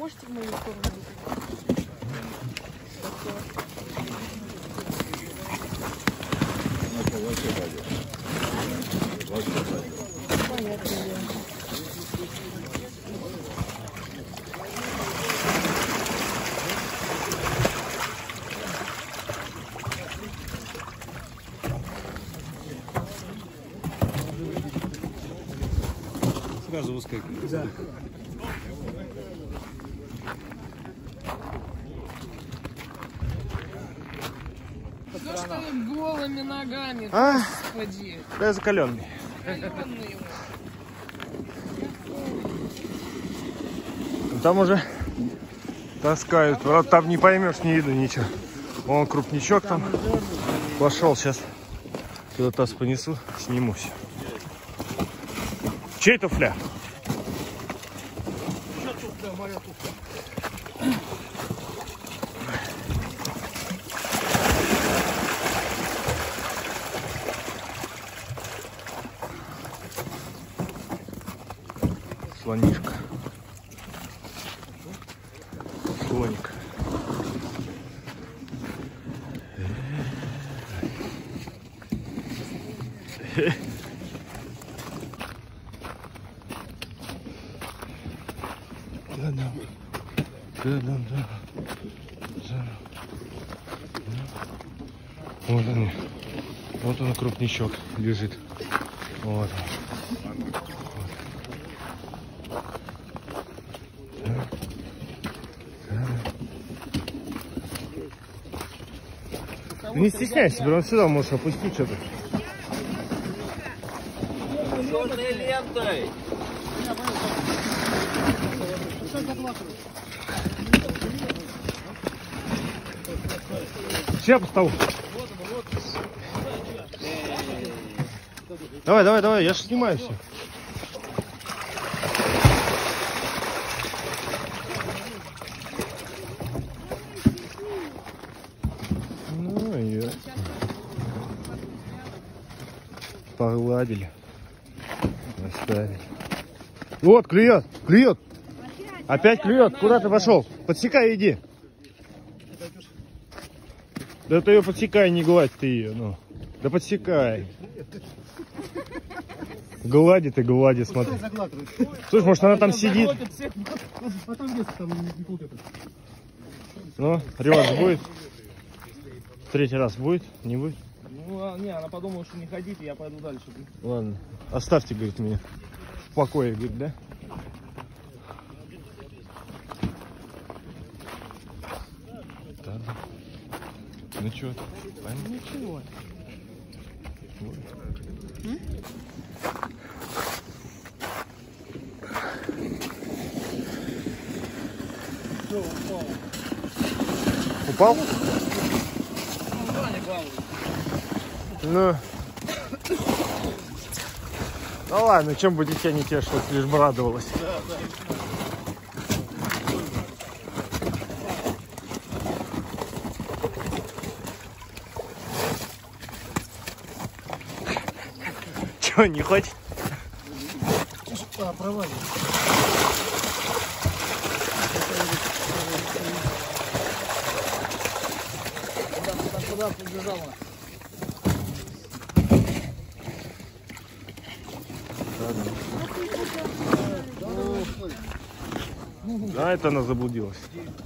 можете в мою сторону выйти? Понятно. Сразу выскакивает. Да. Ну что вы голыми ногами, господи. Да, закаленный. Закаленный. Там уже таскают. Вот там не поймешь, не видно ничего. Вон крупничок там пошел. Сейчас сюда таз понесу, снимусь. Чей туфля? Слонишка. Слоник. Вот они. Вот он, крупничок лежит. Вот он. Не стесняйся, прям сюда можешь опустить что-то. Черной лентой. Все по столу. Давай, давай, давай, я же снимаю все. Ну и погладили, оставили. Вот, клюет, клюет. Опять клюет. Куда ты пошел? Подсекай, иди. Да ты ее подсекай, не гладь ты ее, ну. Да подсекай. Гладит и гладит, смотри. Слушай, может она там сидит? Ну, реванш будет? Третий раз будет? Не будет? Ну, не, она подумала, что не ходите, я пойду дальше. Ладно, оставьте, говорит, меня в покое, говорит, да? Да. Ну что? Ничего. Упал? Ну. Ну ладно, чем бы дитя не тешилось, лишь бы радовалась. Чего, не хочет? Провалим. Куда побежала? Да, это она заблудилась.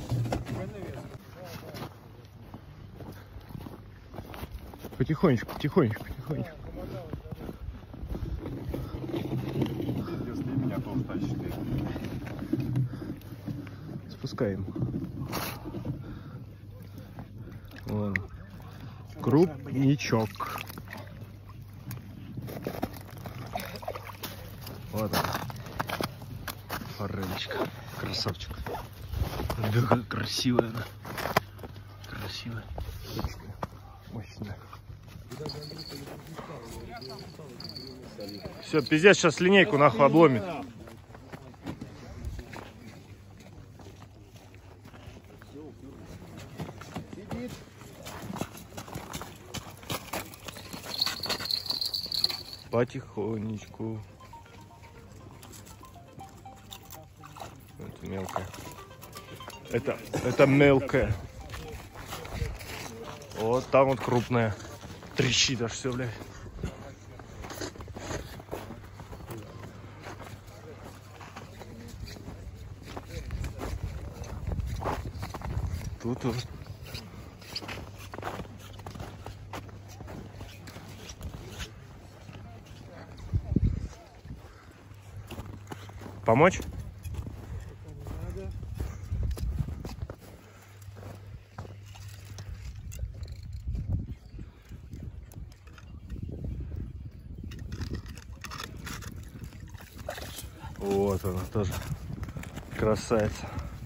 Потихонечку, потихонечку, потихонечку. Спускаем. Вон. Крупничок. Вот он. Форелечка. Красавчик. Да, как красивая она. Красивая. Мощная. Все, пиздец, сейчас линейку нахуй обломит. Потихонечку. Это мелкая. Это мелкая. Вот там вот крупная. Трещит аж все, блядь. Тут вот. Помочь? Вот она тоже. Красавица.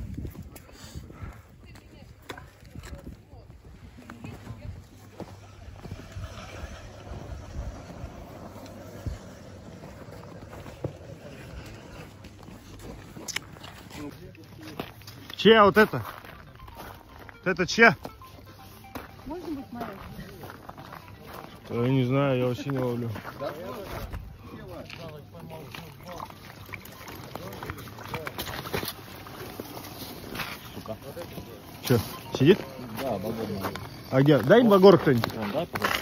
Чья вот это? Вот это чья? Можно быть моя? Я не знаю, я вообще не ловлю. Сука. Че, сидит? Да, багор. А где? Дай багор кто-нибудь. Вон, дай, пожалуйста.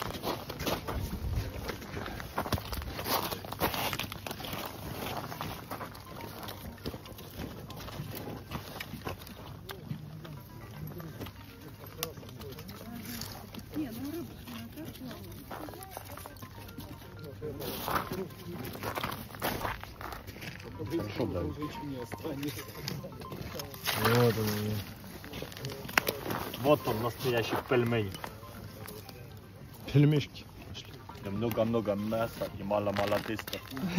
Хорошо, да. Вот он. Вот он, настоящий пельмень. Пельмешки. Где много-много мяса и мало-мало теста.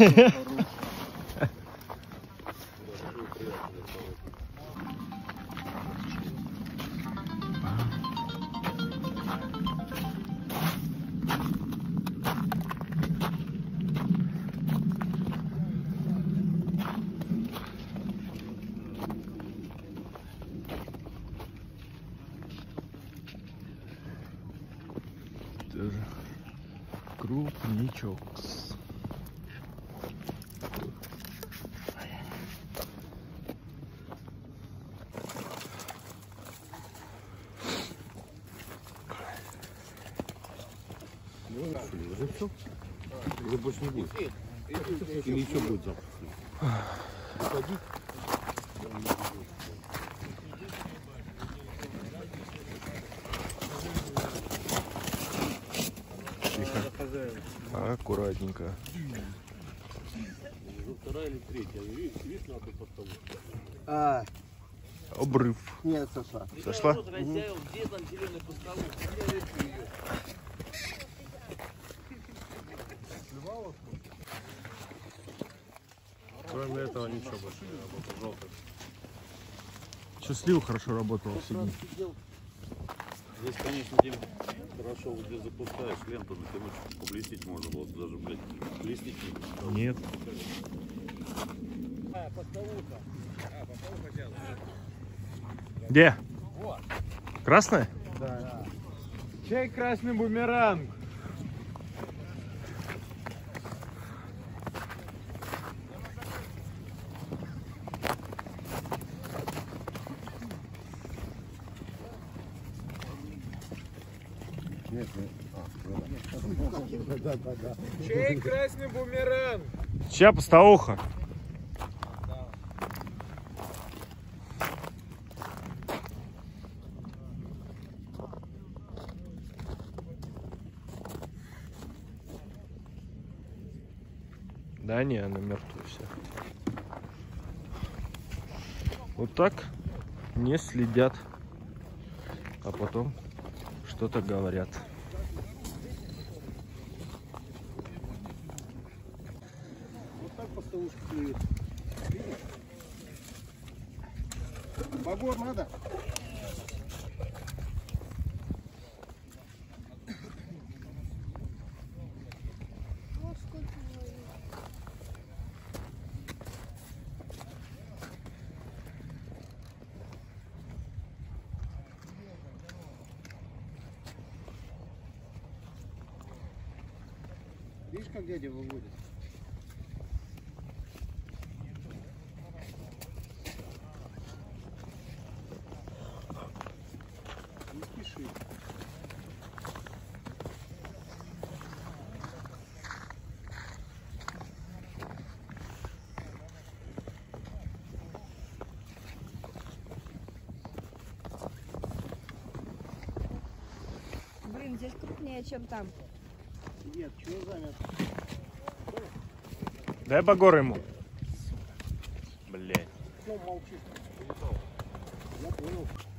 Тоже крупничок. Уже все? Уже больше не будет? Или еще будет запах? Уходить? Аккуратненько. Вторая или третья? Видишь, надо по столу. Обрыв. Нет, сошла. Сошла? Где там зеленый пустовой? Кроме этого ничего больше не работает. Желтый. Что, слив хорошо работал все дни. Здесь, конечно, Дим, хорошо, вот здесь запускаешь ленту, на темочку поблестить можно было даже, блядь, блестить не Нет. Где? Красная? Чай красный бумеранг. Чай красный бумеранг. Чья постауха? Да не, она мертвая вся. Вот так не следят, а потом что-то говорят. Вот так постовушка клюет. Видишь? Багор надо? Видишь, как дядя выводит? здесь крупнее, чем там. Нет, чего занят? Дай багор ему. Блять. Ну, молчишь. Я понял.